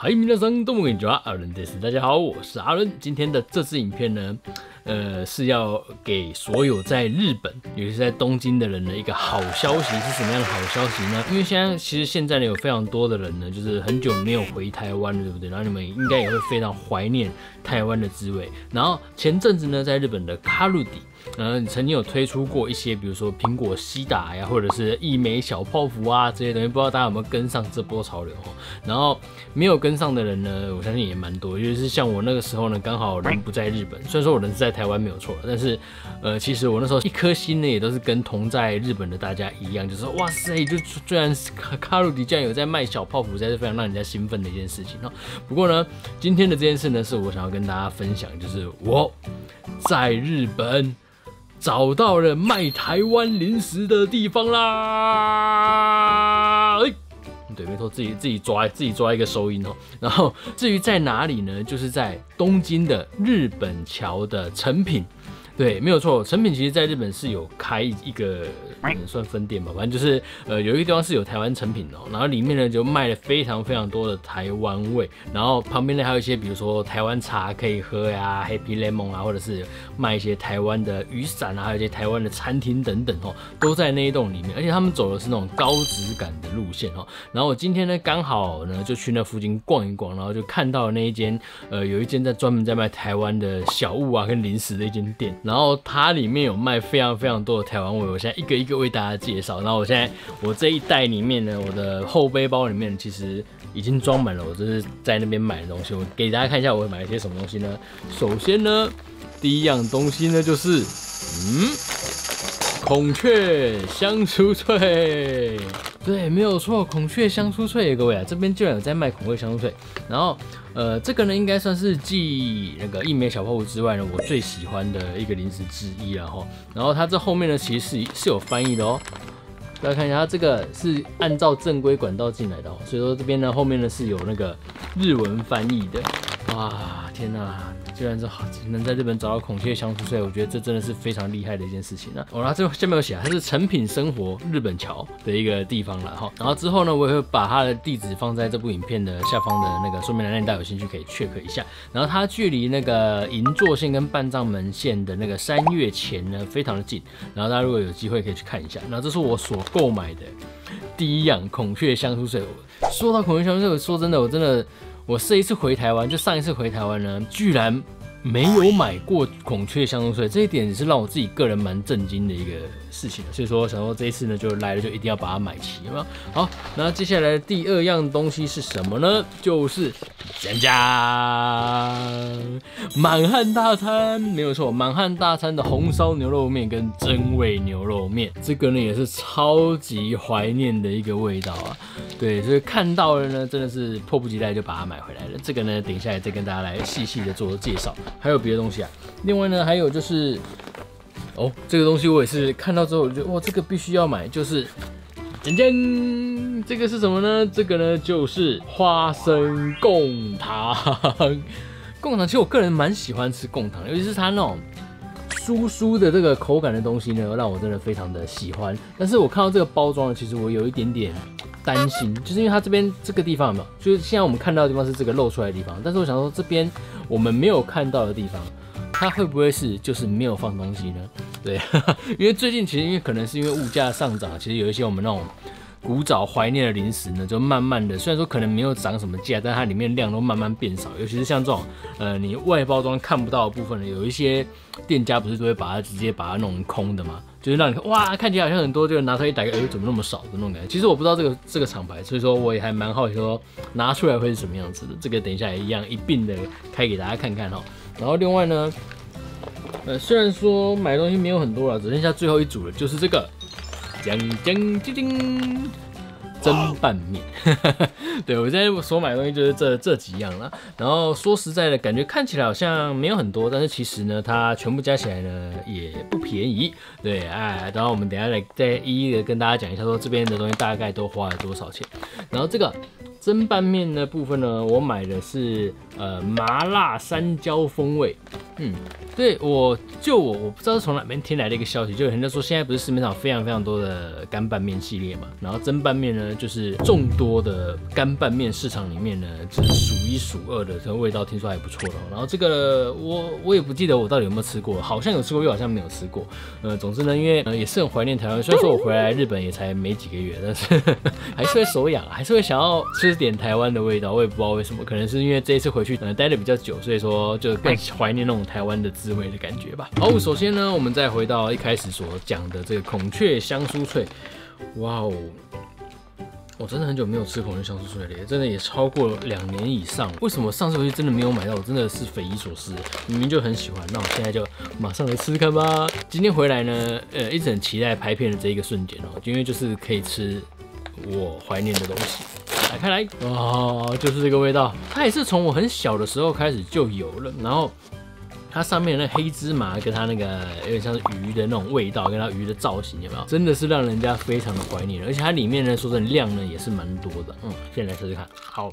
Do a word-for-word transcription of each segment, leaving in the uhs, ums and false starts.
嗨，皆さんどうもこんにちは，阿伦です。大家好，我是阿伦。今天的这支影片呢，呃，是要给所有在日本，尤其是在东京的人呢一个好消息。是什么样的好消息呢？因为现在其实现在呢有非常多的人呢，就是很久没有回台湾了，对不对？然后你们应该也会非常怀念台湾的滋味。然后前阵子呢，在日本的卡路迪。呃，曾经有推出过一些，比如说苹果西打呀，或者是一枚小泡芙啊这些东西，不知道大家有没有跟上这波潮流哦？然后没有跟上的人呢，我相信也蛮多，尤其是像我那个时候呢，刚好人不在日本，虽然说我人是在台湾没有错，但是呃，其实我那时候一颗心呢，也都是跟同在日本的大家一样，就是说哇塞，就居然卡路迪竟然有在卖小泡芙，实在是非常让人家兴奋的一件事情哦。不过呢，今天的这件事呢，是我想要跟大家分享，就是我在日本。找到了卖台湾零食的地方啦！哎，对，没错，自己自己抓自己抓一个收音哦。然后至于在哪里呢？就是在东京的日本桥的成品。对，没有错，成品其实在日本是有开一个，嗯，算分店吧，反正就是呃有一个地方是有台湾成品哦，然后里面呢就卖了非常非常多的台湾味，然后旁边呢还有一些比如说台湾茶可以喝呀 ，Happy Lemon 啊，或者是卖一些台湾的雨伞啊，还有一些台湾的餐厅等等哦，都在那一栋里面，而且他们走的是那种高质感的路线哦。然后我今天呢刚好呢就去那附近逛一逛，然后就看到了那一间呃有一间在专门在卖台湾的小物啊跟零食的一间店。然后它里面有卖非常非常多的台湾味，我现在一个一个为大家介绍。然后我现在我这一袋里面呢，我的后背包里面其实已经装满了我这是在那边买的东西。我给大家看一下我买了些什么东西呢？首先呢，第一样东西呢就是嗯，孔雀香酥脆。对，没有错，孔雀香酥脆，各位啊，这边居然有在卖孔雀香酥脆。然后，呃，这个呢应该算是继那个一枚小泡芙之外呢，我最喜欢的一个零食之一了哈。然后它这后面呢其实是是有翻译的哦，大家看一下，它这个是按照正规管道进来的哦，所以说这边呢后面呢是有那个日文翻译的。哇，天哪！居然是能在日本找到孔雀香酥脆，我觉得这真的是非常厉害的一件事情啊！哦，然后这下面有写，它是诚品生活日本桥的一个地方了哈。然后之后呢，我也会把它的地址放在这部影片的下方的那个说明栏，让大家有兴趣可以 check 一下。然后它距离那个银座线跟半藏门线的那个山月前呢，非常的近。然后大家如果有机会可以去看一下。然后这是我所购买的第一样孔雀香酥脆。说到孔雀香酥脆，我说真的，我真的。我这一次回台湾，就上一次回台湾呢，居然没有买过孔雀香酥脆，这一点也是让我自己个人蛮震惊的一个事情。所以说，想说这一次呢，就来了就一定要把它买齐，有没有？好，那接下来的第二样东西是什么呢？就是讲讲满汉大餐，没有错，满汉大餐的红烧牛肉面跟真味牛肉面，这个呢也是超级怀念的一个味道啊。对，所以看到了呢，真的是迫不及待就把它买回来了。这个呢，等一下再跟大家来细细的做介绍。还有别的东西啊，另外呢，还有就是，哦，这个东西我也是看到之后，我觉得哇，这个必须要买，就是简简，这个是什么呢？这个呢就是花生贡糖。贡糖其实我个人蛮喜欢吃贡糖，尤其是它那种酥酥的这个口感的东西呢，让我真的非常的喜欢。但是我看到这个包装呢，其实我有一点点担心，就是因为它这边这个地方有没有，就是现在我们看到的地方是这个露出来的地方，但是我想说这边我们没有看到的地方，它会不会是就是没有放东西呢？对，因为最近其实因为可能是因为物价上涨，其实有一些我们那种古早怀念的零食呢，就慢慢的，虽然说可能没有涨什么价，但它里面量都慢慢变少。尤其是像这种，呃，你外包装看不到的部分呢，有一些店家不是都会把它直接把它弄空的嘛，就是让你看，哇，看起来好像很多，就拿出来一打开，哎，怎么那么少的那种感觉。其实我不知道这个这个厂牌，所以说我也还蛮好奇说拿出来会是什么样子的。这个等一下也一样一并的开给大家看看哈。然后另外呢，呃，虽然说买东西没有很多了，只剩下最后一组了，就是这个。将将叮叮蒸拌面，对我现在所买的东西就是这这几样啦。然后说实在的，感觉看起来好像没有很多，但是其实呢，它全部加起来呢也不便宜。对，哎，然后我们等一下来再一一的跟大家讲一下，说这边的东西大概都花了多少钱。然后这个蒸拌面的部分呢，我买的是呃麻辣山椒风味。嗯，对，我就我我不知道是从哪边听来的一个消息，就有人在说现在不是市面上非常非常多的干拌面系列嘛，然后蒸拌面呢就是众多的干拌面市场里面呢，就是数一数二的，这个味道听说还不错的。然后这个我我也不记得我到底有没有吃过，好像有吃过，又好像没有吃过。呃，总之呢，因为、呃、也是很怀念台湾，虽然说我回来日本也才没几个月，但是还是会手痒，还是会想要吃点台湾的味道。我也不知道为什么，可能是因为这一次回去呃待的比较久，所以说就更怀念那种台湾的滋味的感觉吧。好，首先呢，我们再回到一开始所讲的这个孔雀香酥脆，哇哦！我真的很久没有吃孔雀香酥脆了耶，真的也超过两年以上。为什么上次回去真的没有买到？我真的是匪夷所思。明明就很喜欢，那我现在就马上来吃吃看吧。今天回来呢，呃，一直很期待拍片的这一个瞬间哦，因为就是可以吃我怀念的东西。打开来，哦，就是这个味道。它也是从我很小的时候开始就有了，然后它上面的那黑芝麻跟它那个有点像是鱼的那种味道，跟它鱼的造型有没有？真的是让人家非常的怀念，而且它里面呢，说真的量呢也是蛮多的。嗯，现在来试试看。好，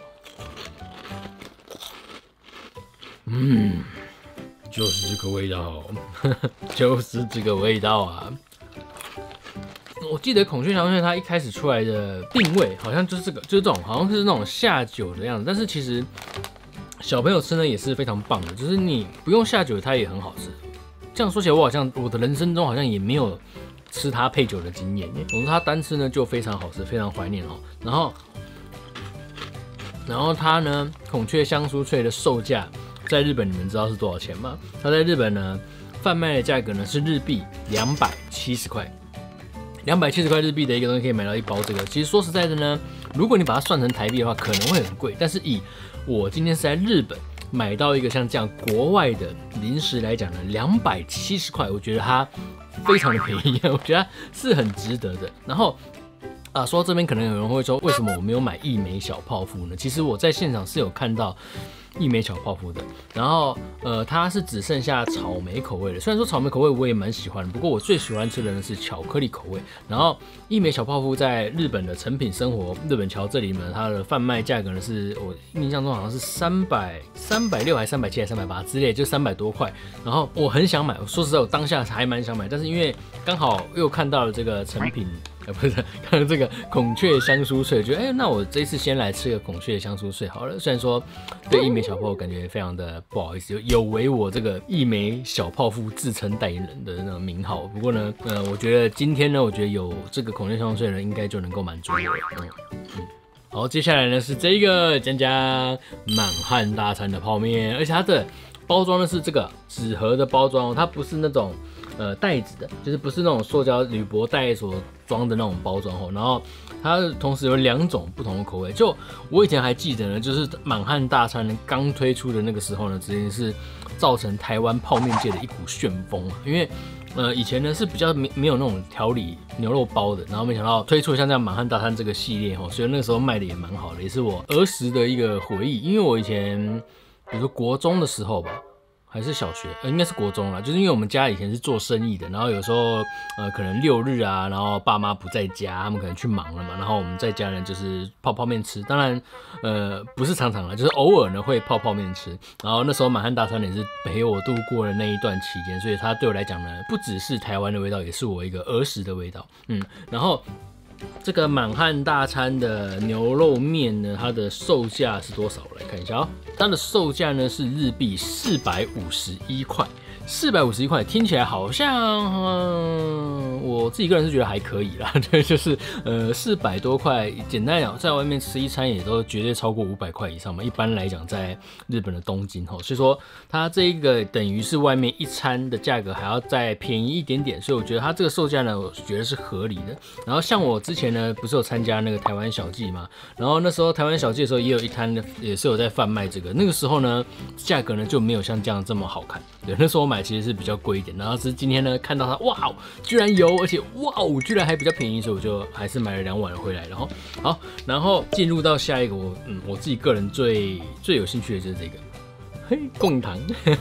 嗯，就是这个味道，就是这个味道啊！我记得孔雀香酥脆它一开始出来的定位好像就是这个，就是这种，好像是那种下酒的样子，但是其实小朋友吃呢也是非常棒的，就是你不用下酒，它也很好吃。这样说起来，我好像我的人生中好像也没有吃它配酒的经验。总之它单吃呢就非常好吃，非常怀念哦。然后，然后它呢，孔雀香酥脆的售价在日本你们知道是多少钱吗？它在日本呢贩卖的价格呢是日币两百七十块。两百七十块日币的一个东西可以买到一包这个，其实说实在的呢，如果你把它算成台币的话，可能会很贵。但是以我今天是在日本买到一个像这样国外的零食来讲呢，两百七十块，我觉得它非常的便宜，我觉得它是很值得的。然后啊，说到这边可能有人会说，为什么我没有买一枚小泡芙呢？其实我在现场是有看到一枚小泡芙的，然后呃，它是只剩下草莓口味的。虽然说草莓口味我也蛮喜欢的，不过我最喜欢吃的呢是巧克力口味。然后一枚小泡芙在日本的诚品生活日本桥这里呢，它的贩卖价格呢是我印象中好像是三百三百六还三百七还三百八之类，就三百多块。然后我很想买，说实在我当下还蛮想买，但是因为刚好又看到了这个诚品。呃，不是，看到这个孔雀香酥脆，觉得哎，那我这一次先来吃个孔雀香酥脆好了。虽然说对一枚小泡芙感觉非常的不好意思，有有违我这个一枚小泡芙自称代言人的那种名号。不过呢，呃，我觉得今天呢，我觉得有这个孔雀香酥脆呢，应该就能够满足我了。嗯嗯。好，接下来呢是这个讲讲满汉大餐的泡面，而且它的包装呢是这个纸盒的包装，它不是那种。呃，袋子的，就是不是那种塑胶铝箔袋所装的那种包装哦。然后它同时有两种不同的口味。就我以前还记得呢，就是满汉大餐刚推出的那个时候呢，直接是造成台湾泡面界的一股旋风啊。因为呃以前呢是比较没没有那种调理牛肉包的，然后没想到推出像这样满汉大餐这个系列哦，所以那个时候卖的也蛮好的，也是我儿时的一个回忆。因为我以前比如说国中的时候吧。还是小学，呃，应该是国中啦。就是因为我们家以前是做生意的，然后有时候，呃，可能六日啊，然后爸妈不在家，他们可能去忙了嘛，然后我们在家呢就是泡泡面吃。当然，呃，不是常常啦，就是偶尔呢会泡泡面吃。然后那时候满汉大餐也是陪我度过了那一段期间，所以它对我来讲呢，不只是台湾的味道，也是我一个儿时的味道。嗯，然后。这个满汉大餐的牛肉面呢，它的售价是多少？我来看一下哦，它的售价呢是日币四百五十一块。四百五十一块听起来好像、呃，我自己个人是觉得还可以啦，对，就是呃四百多块，简单讲，在外面吃一餐也都绝对超过五百块以上嘛。一般来讲，在日本的东京吼，所以说它这一个等于是外面一餐的价格还要再便宜一点点，所以我觉得它这个售价呢，我觉得是合理的。然后像我之前呢，不是有参加那个台湾小祭嘛，然后那时候台湾小祭的时候也有一摊也是有在贩卖这个，那个时候呢价格呢就没有像这样这么好看，对，那时候我买其实是比较贵一点，然后是今天呢看到它，哇，居然有，而且哇，居然还比较便宜，所以我就还是买了两碗回来，然后好，然后进入到下一个我嗯我自己个人最最有兴趣的就是这个，嘿，贡糖。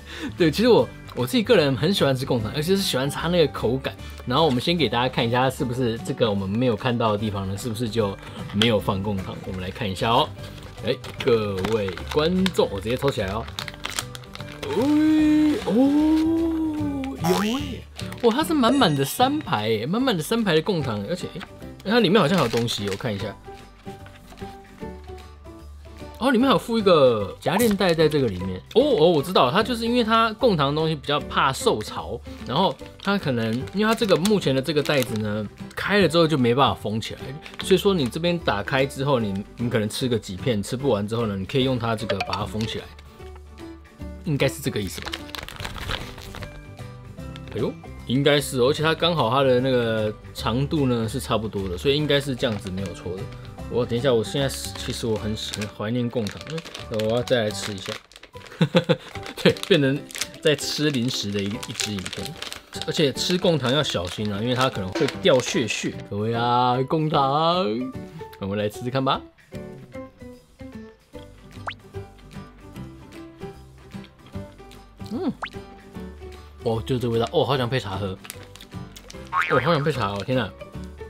对，其实我我自己个人很喜欢吃贡糖，而且是喜欢它那个口感。然后我们先给大家看一下，是不是这个我们没有看到的地方呢？是不是就没有放贡糖？我们来看一下哦。哎，各位观众，我直接抽起来哦。哎哦，有哎，哇，它是满满的三排哎，满满的三排的贡糖，而且它里面好像还有东西，我看一下。哦，里面还有附一个夹链袋在这个里面。哦哦，我知道，它就是因为它贡糖的东西比较怕受潮，然后它可能因为它这个目前的这个袋子呢，开了之后就没办法封起来，所以说你这边打开之后，你你可能吃个几片，吃不完之后呢，你可以用它这个把它封起来，应该是这个意思吧？哎呦，应该是，而且它刚好它的那个长度呢是差不多的，所以应该是这样子没有错的。我等一下，我现在其实我很很怀念贡糖，我要再来吃一下。对，变成在吃零食的一一支影片，而且吃贡糖要小心啊，因为它可能会掉屑屑。各位啊，贡糖，我们来吃吃看吧。嗯，哦，就是这个味道，哦，好想配茶喝，哦，好想配茶哦，天哪！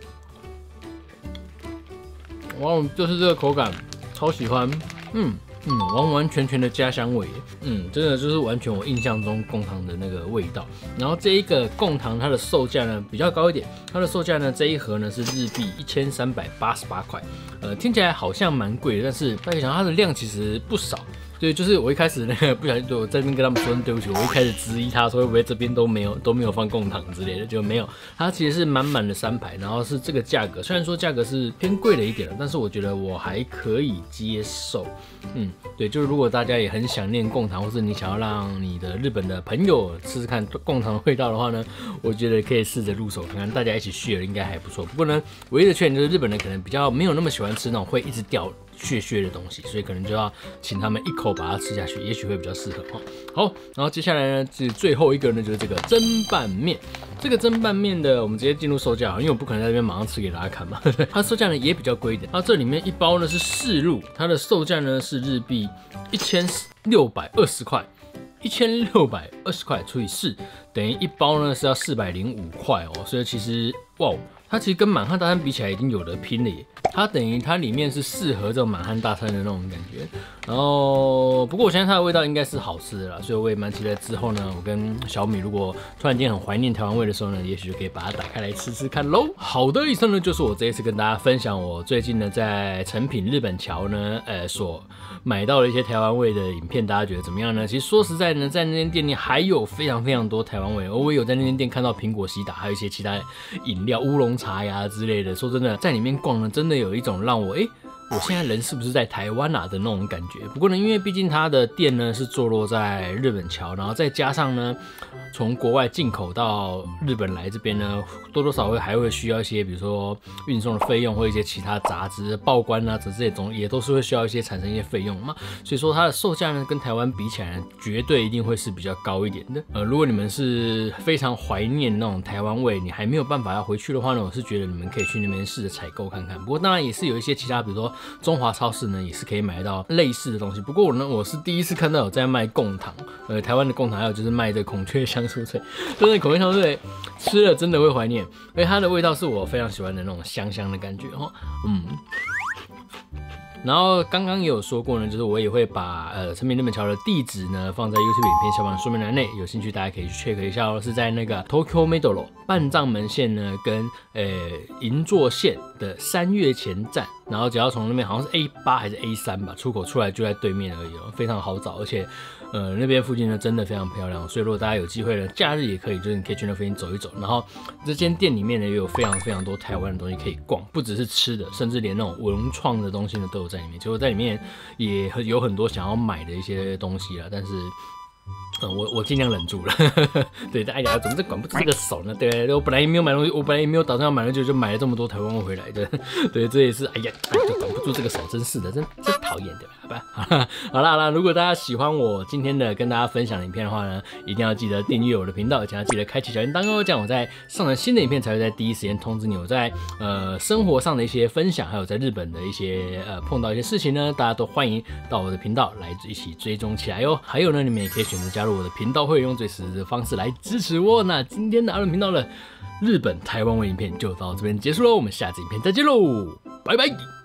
哇，就是这个口感，超喜欢，嗯嗯，完完全全的家乡味，嗯，真的就是完全我印象中贡糖的那个味道。然后这一个贡糖它的售价呢比较高一点，它的售价呢这一盒呢是日币一千三百八十八块，呃，听起来好像蛮贵的，但是大家想它的量其实不少。对，就是我一开始那个不小心，对我在那边跟他们说对不起，我一开始质疑他说会不会这边都没有都没有放贡糖之类的，就没有，它其实是满满的三排，然后是这个价格，虽然说价格是偏贵了一点，但是我觉得我还可以接受。嗯，对，就是如果大家也很想念贡糖，或是你想要让你的日本的朋友试试看贡糖的味道的话呢，我觉得可以试着入手看看，大家一起 share 应该还不错。不过呢，唯一的缺点就是日本人可能比较没有那么喜欢吃那种会一直掉屑屑的东西，所以可能就要请他们一口把它吃下去，也许会比较适合哈。好，然后接下来呢，是最后一个呢，就是这个蒸拌面。这个蒸拌面的，我们直接进入售价，因为我不可能在这边马上吃给大家看嘛。它售价呢也比较贵一点，它这里面一包呢是四入，它的售价呢是日币一千六百二十块。一千六百二十块除以四，等于一包呢是要四百零五块哦，所以其实哇，它其实跟满汉大餐比起来已经有得拼了耶。它等于它里面是适合这种满汉大餐的那种感觉，然后不过我相信它的味道应该是好吃的啦，所以我也蛮期待之后呢，我跟小米如果突然间很怀念台湾味的时候呢，也许就可以把它打开来吃吃看喽。好的，以上呢就是我这一次跟大家分享我最近呢在诚品日本桥呢，呃所买到了一些台湾味的影片，大家觉得怎么样呢？其实说实在呢，在那间店里还有非常非常多台湾味，我也有在那间店看到苹果西打，还有一些其他饮料、乌龙茶呀之类的。说真的，在里面逛呢，真的有一种让我哎。欸我现在人是不是在台湾啊的那种感觉？不过呢，因为毕竟它的店呢是坐落在日本桥，然后再加上呢，从国外进口到日本来这边呢，多多少少还会需要一些，比如说运送的费用或一些其他杂志、报关啊这些种，也都是会需要一些产生一些费用嘛。所以说它的售价呢，跟台湾比起来呢，绝对一定会是比较高一点的。呃，如果你们是非常怀念那种台湾味，你还没有办法要回去的话呢，我是觉得你们可以去那边试着采购看看。不过当然也是有一些其他，比如说中华超市呢也是可以买到类似的东西，不过我呢我是第一次看到有在卖贡糖，呃，台湾的贡糖还有就是卖这孔雀香酥脆，真的孔雀香酥脆吃了真的会怀念，而且它的味道是我非常喜欢的那种香香的感觉哦，嗯。然后刚刚也有说过呢，就是我也会把呃诚品日本桥的地址呢放在 YouTube 影片下方的说明栏内，有兴趣大家可以去 check 一下哦，是在那个 Tokyo Metro 半藏门线呢跟呃银座线的三月前站，然后只要从那边好像是 A 八 还是 A 三 吧，出口出来就在对面而已哦，非常好找，而且呃那边附近呢真的非常漂亮，所以如果大家有机会呢，假日也可以，就是你可以去那附近走一走，然后这间店里面呢也有非常非常多台湾的东西可以逛，不只是吃的，甚至连那种文创的东西呢都有在里面，结果在里面也有很多想要买的一些东西啦，但是。嗯，我我尽量忍住了，对，大家怎么这管不住这个手呢？对，我本来也没有买东西，我本来也没有打算要买，就就买了这么多台湾货回来的，对，这也是，哎呀，就管不住这个手，真是的，真真讨厌，对吧？好吧，好啦好啦好啦，如果大家喜欢我今天的跟大家分享的影片的话呢，一定要记得订阅我的频道，而且要记得开启小铃铛哦，这样我在上传新的影片才会在第一时间通知你。我在呃生活上的一些分享，还有在日本的一些呃碰到一些事情呢，大家都欢迎到我的频道来一起追踪起来哟。还有呢，你们也可以选择加入入我的频道，会用最实质的方式来支持我。那今天的阿伦频道的日本台湾文影片就到这边结束喽，我们下次影片再见喽，拜拜。